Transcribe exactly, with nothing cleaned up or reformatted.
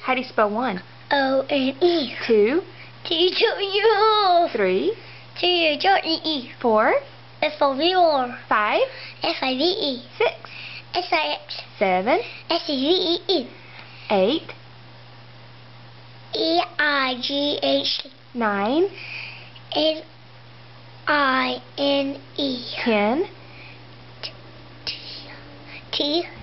How do you spell one? O N E. Two. T W. Three. T H R E E. Four. F O V O. Five. F I V E. Six. S I X. Seven. S E V E E. Eight. E I G H. Nine. N I N E. Ten. T